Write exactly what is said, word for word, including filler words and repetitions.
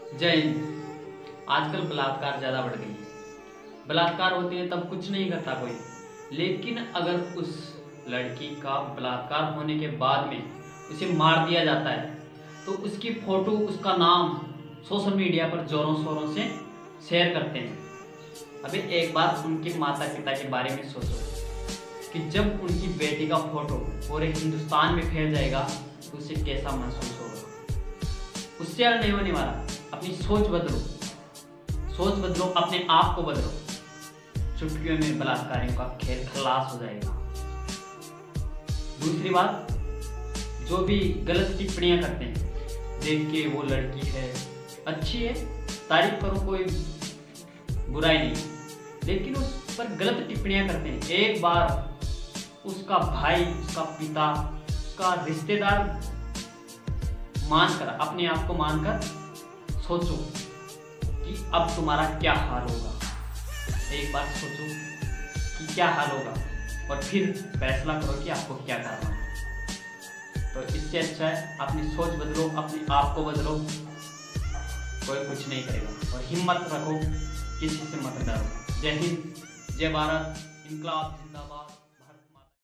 जय हिंद। आजकल बलात्कार ज़्यादा बढ़ गई है। बलात्कार होते हैं तब कुछ नहीं करता कोई, लेकिन अगर उस लड़की का बलात्कार होने के बाद में उसे मार दिया जाता है तो उसकी फ़ोटो, उसका नाम सोशल मीडिया पर ज़ोरों शोरों से शेयर करते हैं। अभी एक बार उनके माता पिता के बारे में सोचो कि जब उनकी बेटी का फ़ोटो पूरे हिंदुस्तान में फैल जाएगा तो उसे कैसा महसूस होगा। उससे हल नहीं होने वाला। अपनी सोच बदलो, सोच बदलो, अपने आप को बदलो। चुटकियों में बलात्कारियों का खेल खलास हो जाएगा। दूसरी बात, जो भी गलत टिप्पणियां करते हैं, देख के वो लड़की है अच्छी है, तारीफ करो, कोई बुराई नहीं, लेकिन उस पर गलत टिप्पणियां करते हैं, एक बार उसका भाई, उसका पिता, उसका रिश्तेदार मानकर, अपने आप को मानकर सोचो कि अब तुम्हारा क्या हाल होगा। एक बार सोचो कि क्या हाल होगा और फिर फैसला करो कि आपको क्या करना है। तो इससे अच्छा है अपनी सोच बदलो, अपने आप को बदलो, कोई कुछ नहीं करेगा। और हिम्मत रखो, किसी से मत डरो। जय हिंद, जय भारत, इनकलाब जिंदाबाद।